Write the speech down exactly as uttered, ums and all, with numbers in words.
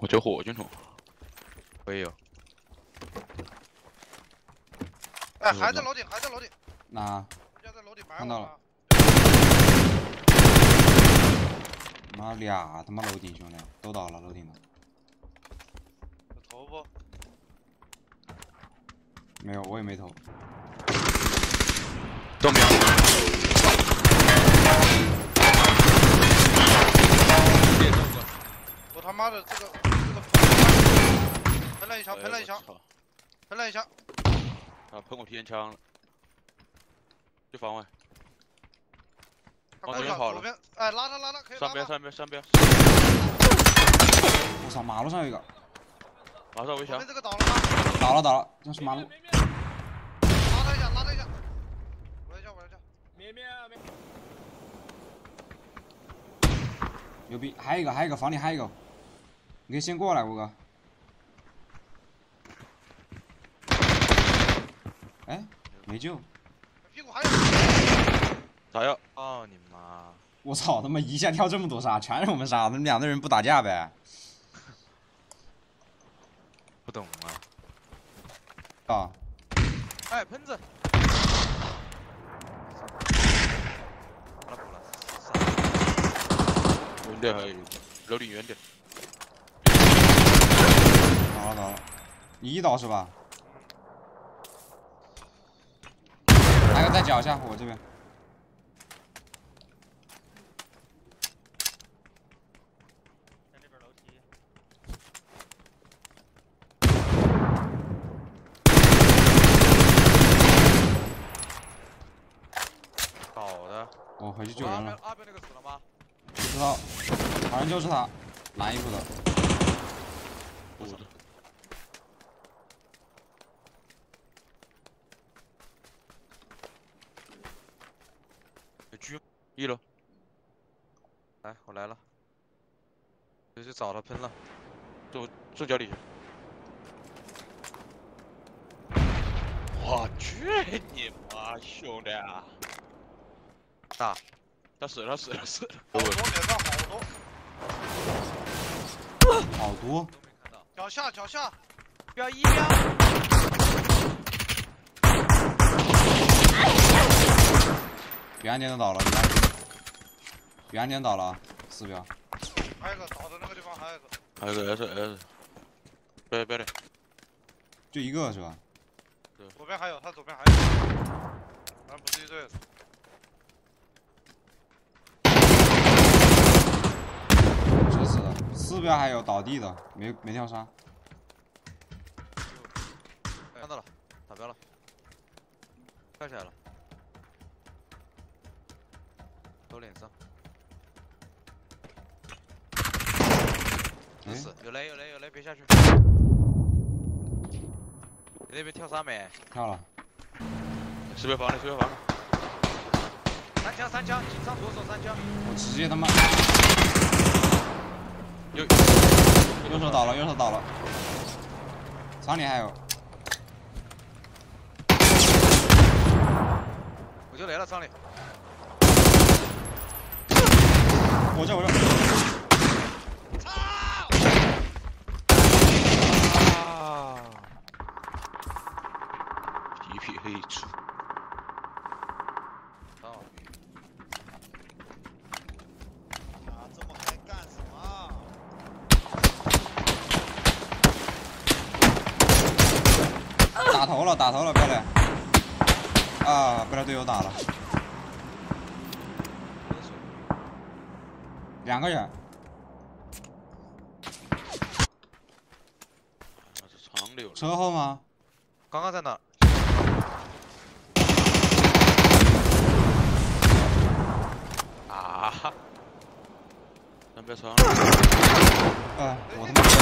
我救火军筒， 我也有。 哎，还在楼顶，还在楼顶。 哪？ 要在楼顶埋看到了。妈俩他妈楼顶兄弟都倒了，楼顶的。 有头不？ 没有，我也没投。 正面。 我他妈的这个这个喷了一枪，喷了一枪，喷了一枪。 啊！喷我体枪了，就房外。 往左边跑了。哎，拉他拉他，可以拉他。 上边上边上边。 我操，马路上有一个。 马上围墙。 这个倒了吗？ 倒了倒了，这是马路。 拉他一下，拉他一下。我一下，我一下。灭灭灭！ 牛逼，还有一个，还有一个，房里还有一个。你可以先过来，吴哥。哎，没救。 屁股还有。 咋样？ 哦你妈！ 我操，他妈一下跳这么多杀，全是我们杀，他们两个人不打架呗？ 不懂啊。 啊！ 哎，喷子！ 远点还有，楼顶远点。 倒了倒了，你一倒是吧？还有个在脚下，我这边。 在那边楼梯。 倒的。 我回去救人了。 二边那个死了吗？ 不知道，好像就是他，蓝衣服的。 不知道。 狙一楼， 来，我来了，就去找他喷了， 坐坐脚底下。我去你妈，兄弟啊！ 大， 他死了，他死了，死了。 好多脸上好多。 好多。 都没看到。 脚下脚下。 标一标。 彼岸点都倒了，彼岸点倒了，四标。 还有一个倒的那个地方还有一个。 还有个 S S， 别别的， 就一个是吧？ 对，左边还有，他左边还有，咱不是一队的。 这死了，四标还有倒地的，没没跳杀。 看到了，打标了，跳起来了。抖脸上， 哎， 死，有雷有雷有雷，别下去。你那边跳杀没？ 跳了。 十标房的，十标房的。 三枪三枪，紧上左手三枪。 我直接他妈。 右右手倒了，右手倒了。厂里还有。 我就雷了，上里。 我这我这。 操！ 啊！一匹黑猪。 哦。 啊，这么还干什么？ 打头了，打头了，贝雷。啊，被他队友打了。两个人。 那是长溜。 车后吗？ 刚刚在哪？ 啊！咱别长。 哎，我他妈。